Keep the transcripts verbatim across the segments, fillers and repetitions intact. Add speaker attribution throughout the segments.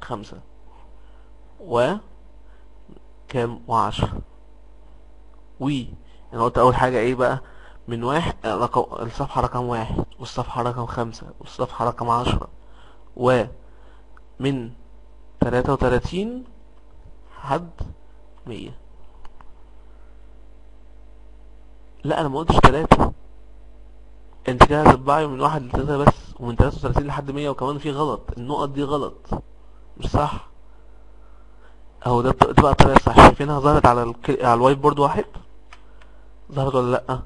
Speaker 1: خمسة و كام وعشرة و انا قلت اول حاجة ايه بقى؟ من واحد رقم الصفحة رقم واحد، والصفحة رقم خمسة، والصفحة رقم عشرة، ومن تلاتة وتلاتين لحد مية. لا انا ما قلتش تلاتة، انت كده هتطبعي من واحد لتلاتة بس، ومن تلاتة وتلاتين لحد مية، وكمان في غلط، النقط دي غلط مش صح. اهو ده ده بقى الطريقة الصح. شايفينها ظهرت على الك... على الوايت بورد واحد؟ ظهرت ولا لأ؟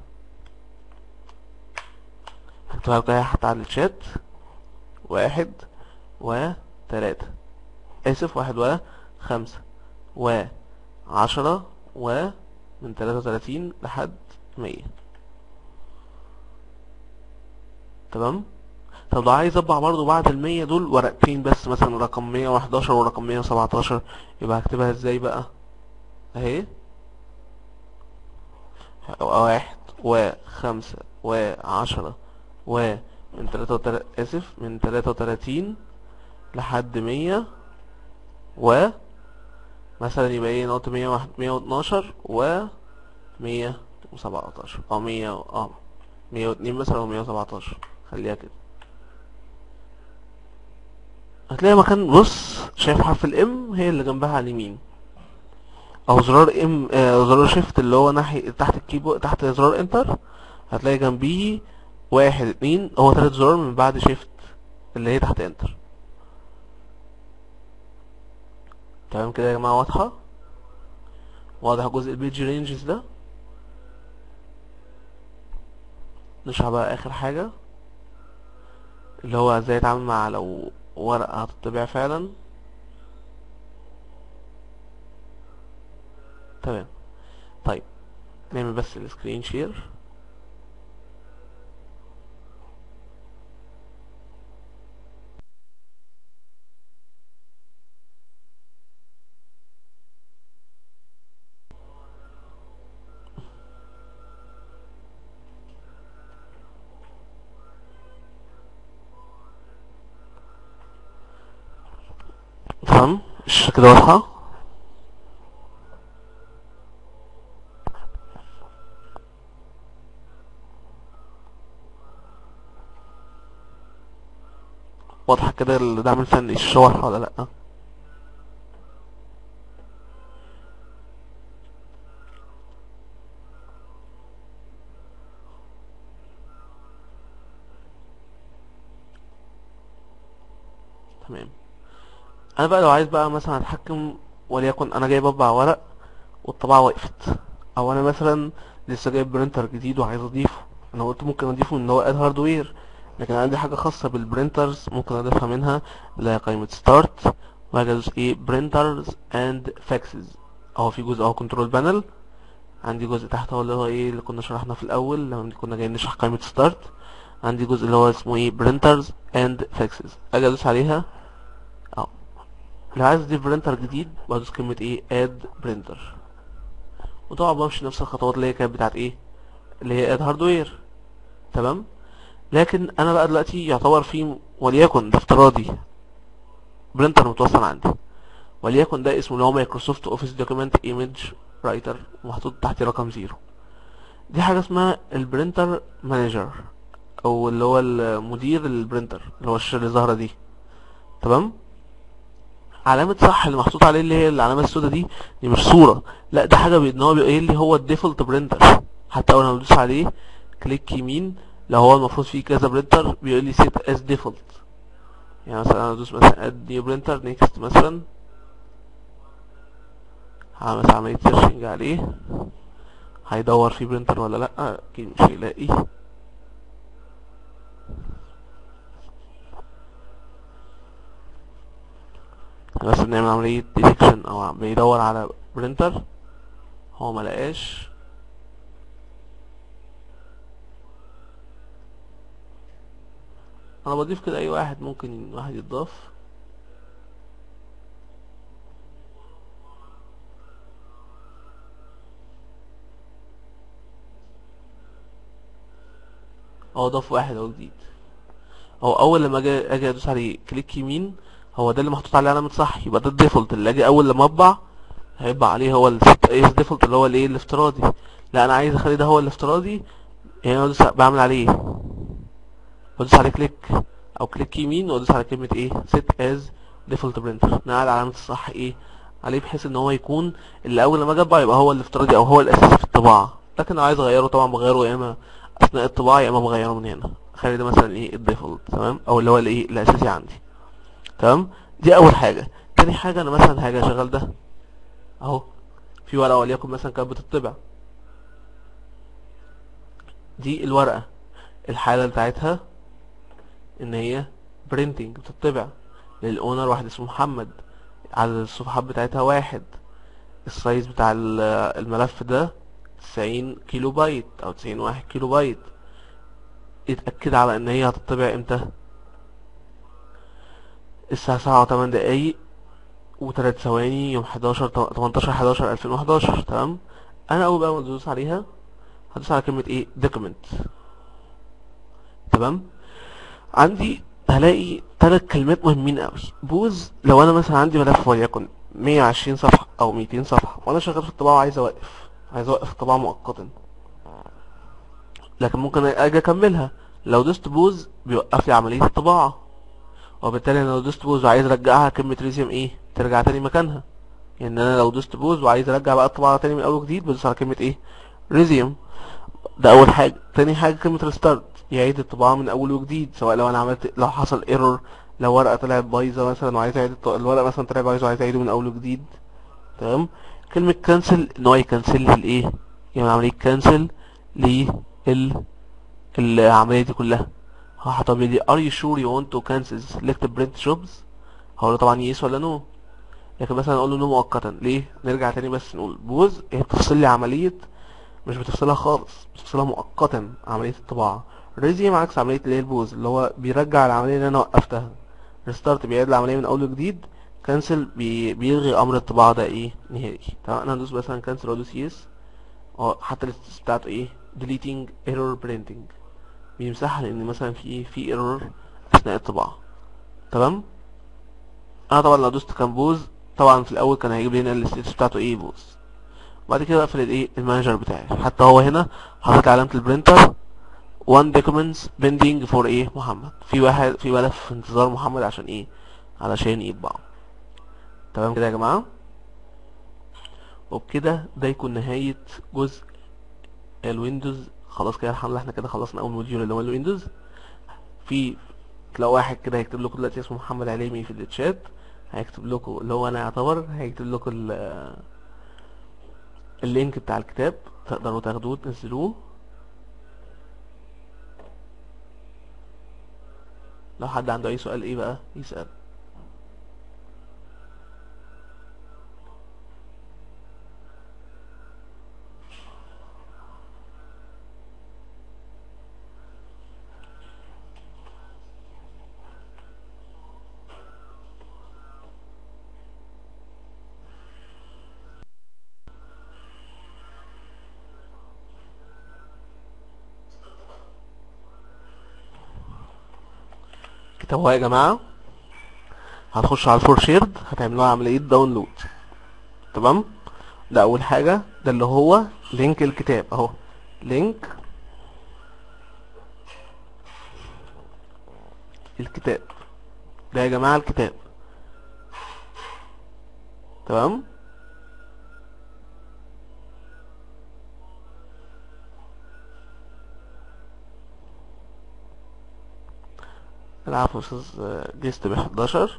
Speaker 1: هكتبها لكم اهي حتى على الشات. واحد وتلاتة، اسف واحد وخمسة وعشرة، ومن تلاتة وتلاتين لحد مية. تمام. طب لو عايز اطبع برضو بعد المية دول ورقتين بس، مثلا رقم مية وحداشر ورقم مية وسبعتاشر، يبقى هكتبها ازاي بقى؟ اهي واحد وخمسة وعشرة، ومن تلاتة وتلاتين، اسف من تلاتة وتلاتين لحد مية، و مثلا يبقى ايه نقطة مية واحد مية واتناشر و مية وسبعتاشر، او مية اه مية واتنين مثلا، او مية وسبعتاشر. خليها كده. هتلاقي مكان، بص شايف حرف الام هي اللي جنبها على اليمين، او زرار ام آه زرار شيفت اللي هو ناحية تحت الكيبورد، تحت زرار انتر، هتلاقي جنبيه واحد اتنين، هو تلات زرار من بعد شيفت اللي هي تحت انتر. تمام كده يا جماعة؟ واضحة؟ واضح جزء البيج رينجز ده. نشرح بقى اخر حاجة، اللي هو ازاي اتعامل مع لو ورقة هتطبع فعلا. تمام. طيب نعمل بس السكرين شير. تمام، الشاشة كده واضحة. واضحة كده الدعم الفني، الشاشة واضحة ولا لأ؟ تمام. انا بقى لو عايز بقى مثلا اتحكم، وليكن انا جاي بطبع ورق والطباعة وقفت، او انا مثلا لسه جايب برينتر جديد وعايز اضيفه، انا قلت ممكن اضيفه ان هو اد هاردوير، لكن عندي حاجة خاصة بالبرينترز ممكن اضيفها منها، اللي هي قائمة ستارت، وهاجي ادوس ايه برينترز اند فاكسز. اهو في جزء اهو كنترول بانل، عندي جزء تحت اهو اللي هو ايه اللي كنا شرحنا في الاول لما كنا جايين نشرح قائمة ستارت، عندي جزء اللي هو اسمه ايه برينترز اند فاكسز، اجي ادوس عليها اهو. لو عايز اضيف برينتر جديد بدوس كلمة ايه اد برينتر، وطبعا بمشي نفس الخطوات اللي هي كانت بتاعت ايه اللي هي اد هاردوير. تمام. لكن انا بقى دلوقتي يعتبر في، وليكن ده افتراضي، برينتر متوصل عندي، وليكن ده اسمه اللي هو مايكروسوفت اوفيس دوكيمنت ايمج رايتر، محطوط تحت رقم زيرو. دي حاجة اسمها البرينتر مانجر، او اللي هو المدير البرينتر، اللي هو الشاشة اللي ظاهرة دي. تمام. علامة صح اللي محطوط عليه اللي هي العلامة السوداء دي، دي مش صورة، لا ده حاجة بان هو بيقول لي هو الديفولت برينتر. حتى اول ما بدوس عليه كليك يمين، لو هو المفروض فيه كذا برينتر بيقول لي set as default. يعني مثلا انا ادوس مثلا add new printer next مثلا، هعمل عملية سيرشنج عليه، هيدور فيه برينتر ولا لا، اكيد مش هيلاقي. بس بنعمل عملية detection او بيدور على برينتر، هو ملقاش. انا بضيف كده اي واحد، ممكن واحد يتضاف. هو ضاف واحد اهو جديد. هو اول لما اجي اجي ادوس عليه كليك يمين، هو ده اللي محطوط عليه علامة صح، يبقى ده الديفولت اللي اجي اول لما اطبع هيبقى عليه هو الديفولت اللي هو الايه الافتراضي. لا انا عايز اخلي ده هو الافتراضي، يعني انا بدوس بعمل عليه بدوس عليه كليك او كليك يمين وادوس على كلمة ايه set as default printer، نقل علامة الصح ايه عليه، بحيث ان هو يكون اللي اول لما اجي اطبع يبقى هو الافتراضي او هو الاساسي في الطباعة. لكن لو عايز اغيره طبعا بغيره يا اما اثناء الطباعة يا اما بغيره من هنا، خلي ده مثلا ايه الديفولت تمام، او اللي هو الايه الاساسي عندي تمام. دي اول حاجة. تاني حاجة انا مثلا هاجي اشغل ده اهو في ورقة وليكن مثلا كانت بتطبع، دي الورقة الحالة بتاعتها ان هي برينتنج بتطبع للاونر واحد اسمه محمد، عدد الصفحات بتاعتها واحد، السايز بتاع ال- الملف ده تسعين كيلو بايت او تسعين واحد كيلو بايت. يتأكد على ان هي هتطبع امتى، الساعة سبعة وتمن دقايق وتلات ثواني يوم حداشر تمنتاشر حداشر الفين وحداشر تمام. انا اول بقى ما ادوس عليها هدوس على كلمة ايه دوكيمنت تمام. عندي هلاقي ثلاث كلمات مهمين قوي. بوز لو انا مثلا عندي ملف وليكن مية وعشرين صفحة او ميتين صفحة وانا شغال في الطباعة وعايز اوقف عايز اوقف الطباعة مؤقتا، لكن ممكن اجي اكملها. لو دوست بوز بيوقف لي عملية الطباعة، وبالتالي انا لو دوست بوز وعايز ارجعها كلمة ريزيوم ايه ترجع تاني مكانها. يعني انا لو دوست بوز وعايز ارجع بقى الطباعة تاني من اول وجديد بدوس على كلمة ايه ريزيوم. ده اول حاجة. تاني حاجة كلمة ريستارت يعيد الطباعة من اول وجديد، سواء لو انا عملت لو حصل ايرور، لو ورقة طلعت بايظة مثلا وعايز اعيد الط- الورقة مثلا طلع بايظ وعايز اعيده من اول وجديد تمام. كلمة كانسل ان هو يكنسل لي الايه، يعني عملية كانسل لل العملية دي كلها. هو حاطط لي are you sure you want to cancel select print jobs، هقول له طبعا يس ولا نو. لكن مثلا اقول له نو مؤقتا ليه، نرجع تاني بس نقول بوز هي بتفصل لي عملية، مش بتفصلها خالص، بتفصلها مؤقتا عملية الطباعة. ريزيوم عكس عملية اللي هي البوز اللي هو بيرجع العملية اللي انا وقفتها. ريستارت بيعيد العملية من اول وجديد. كانسل بي... بيلغي امر الطباعة ده ايه نهائي تمام. انا هدوس مثلا كانسل وادوس يس، اه حتى الستاتس بتاعته ايه deleting error printing بيمسحها لان مثلا في في ايرور اثناء الطباعة تمام. انا طبعا لو دوست كان بوز طبعا في الاول كان هيجيب لي هنا الستاتس بتاعته ايه بوز. بعد كده اقفل الايه المانجر بتاعي، حتى هو هنا حاطط علامة البرينتر one documents pending for ايه محمد، في واحد في ملف في انتظار محمد عشان ايه علشان يطبعه تمام كده يا جماعة. وبكده ده يكون نهاية جزء الويندوز. خلاص كده الحمد لله احنا كده خلصنا اول موديول اللي هو الويندوز. في تلاقوا واحد كده هيكتب لكم دلوقتي اسمه محمد عليمي في الشات، هيكتب لكم اللي هو انا يعتبر هيكتب لكم ال- اللينك بتاع الكتاب تقدروا تاخدوه تنزلوه. لو حد عنده اي سؤال ايه بقى يسأل. كتاب اهو يا جماعة، هتخشوا على الفور شيرد هتعملوها عملية داونلود تمام. ده اول حاجة، ده اللي هو لينك الكتاب اهو، لينك الكتاب ده يا جماعة الكتاب تمام. العفو يا استاذ جيست ب حداشر.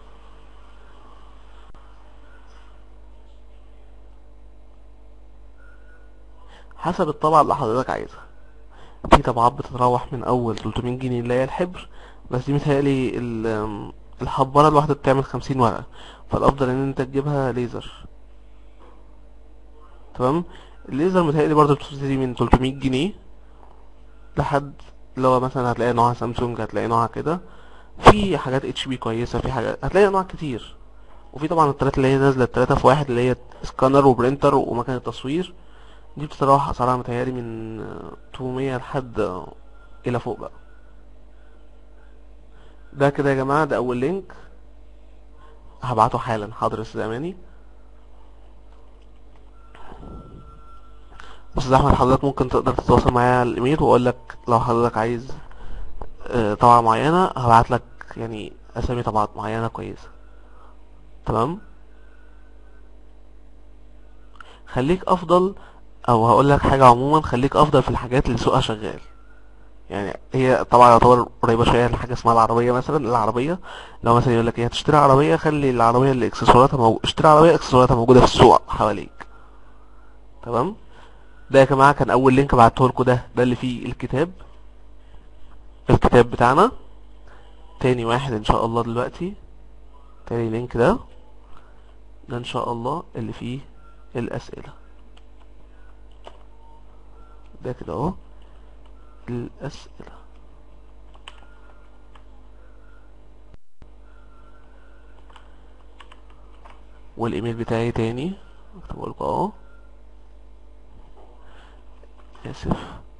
Speaker 1: حسب الطبعة اللي حضرتك عايزها، في طبعات بتتراوح من اول تلتمية جنيه اللي هي الحبر، بس دي متهيألي ال- الحبارة الواحدة بتعمل خمسين ورقة، فالافضل ان انت تجيبها ليزر تمام. الليزر متهيألي برضه بتبتدي من تلتمية جنيه لحد اللي هو مثلا هتلاقي نوعها سامسونج، هتلاقي نوعها كده، في حاجات اتش بي كويسة، في حاجات هتلاقي انواع كتير. وفي طبعا التلاتة اللي هي نازلة التلاتة في واحد اللي هي سكانر وبرينتر ومكنة تصوير، دي بتتراوح اسعارها متهيألي من تمنمية لحد الى فوق بقى. ده كده يا جماعة ده اول لينك. هبعته حالا. حاضر يا استاذ اماني. استاذ احمد، حضرتك ممكن تقدر تتواصل معايا على الايميل، واقول لك لو حضرتك عايز آه، طبعة معينة هبعت لك يعني اسامي طبعات معينة كويسة. تمام. خليك افضل، او هقول لك حاجة عموما، خليك افضل في الحاجات اللي سوقها شغال. يعني هي طبعا يعتبر قريبة شوية لحاجة اسمها العربية. مثلا العربية لو مثلا يقول لك ايه، هتشتري عربية، خلي العربية اللي اكسسواراتها موجودة، اشتري عربية اكسسواراتها موجودة في السوق حواليك. تمام. ده يا جماعة كان أول لينك بعته لكم، ده ده اللي فيه الكتاب، الكتاب بتاعنا. تاني واحد إن شاء الله دلوقتي، تاني لينك ده، ده إن شاء الله اللي فيه الأسئلة. ده كده أهو الأسئلة. والإيميل بتاعي تاني اكتبه لكم أهو. آسف.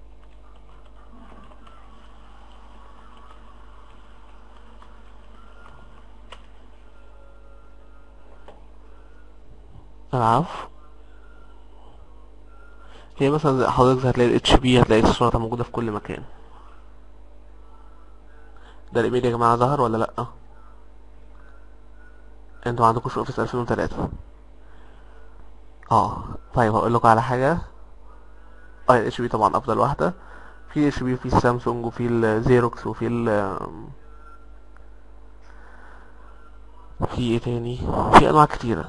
Speaker 1: العفو. هي مثلا زي حضرتك هتلاقي ال اتش بي، هتلاقي اكسسواراتها موجودة في كل مكان. ده الإيميل يا جماعة ظهر ولا لأ؟ انتوا عندكوش اوفيس ألفين وتلاتة؟ اه. طيب هقول لكم على حاجة. اه ال اتش بي طبعا أفضل واحدة. في اتش بي، وفي السامسونج، وفي الزيروكس، وفي ال في ايه تاني، في انواع كتيرة.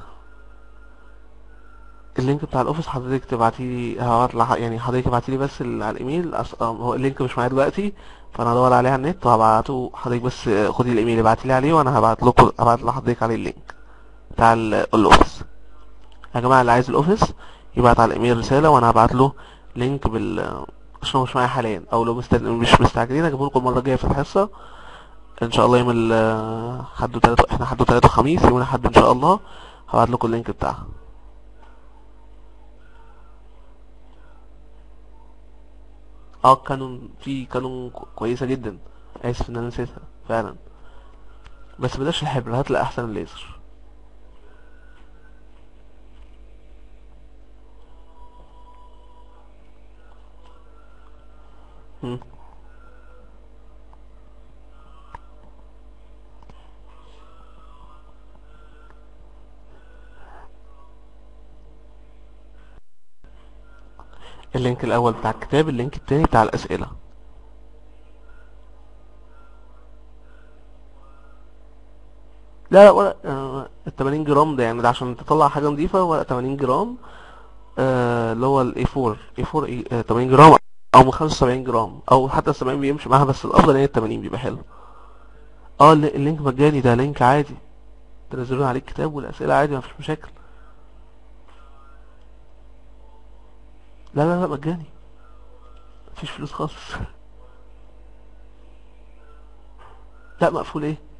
Speaker 1: اللينك بتاع الاوفيس حضرتك تبعتيلي، هبعت لح- يعني حضرتك تبعتيلي بس ال- على الايميل. أص... آه، هو اللينك مش معايا دلوقتي، فانا هدور عليه على النت وهبعته حضرتك. بس آه، خدي الايميل ابعتيلي عليه، وانا هبعت لكم، هبعت لحضرتك عليه اللينك بتاع ال- الاوفيس. يا جماعة اللي عايز الاوفيس يبعت على الايميل رسالة، وانا هبعت له لينك بال عشان هو مش معايا حاليا، او لو مست... مش مستعجلين اجيبه لكم المرة الجاية في الحصة ان شاء الله. يوم ال حد وتلاتة، احنا حد وتلاتة وخميس، يوم الاحد ان شاء الله هبعت لكم اللينك بتاعها. اه كانون، في كانون كو- كويسة جدا. اسف ان انا نسيتها فعلا. بس بلاش الحبر، هات لي احسن الليزر. مم. اللينك الاول بتاع الكتاب، اللينك التاني بتاع الاسئلة. لا لا، ولا آه ال تمانين جرام ده يعني، ده عشان تطلع حاجة نظيفة. ولا تمانين جرام، آه اللي هو الاي اربعة، اي اربعة اي آه تمانين جرام، او من خمسة وسبعين جرام، او حتى ال سبعين بيمشي معاها، بس الافضل هي ال تمانين بيبقى حلو. اه الل- اللينك مجاني، ده لينك عادي، تنزلون عليه الكتاب والاسئلة عادي، مفيش مشاكل. لا لا لا، مجاني، مفيش فلوس خالص. لا مقفول ايه؟